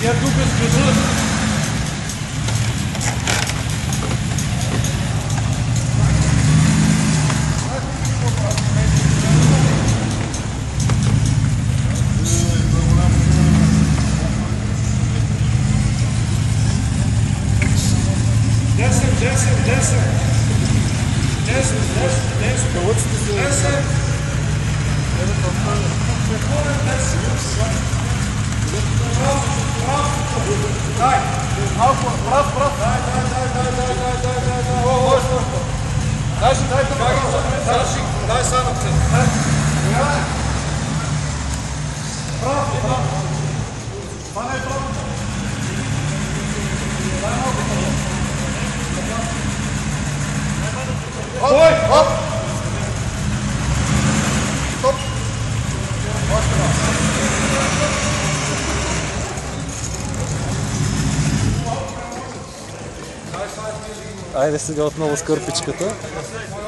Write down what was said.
Я тук сгъдвам. Дай само се. Това не е право. Ой! Оп! Стоп! Айде сега отново с кърпичката.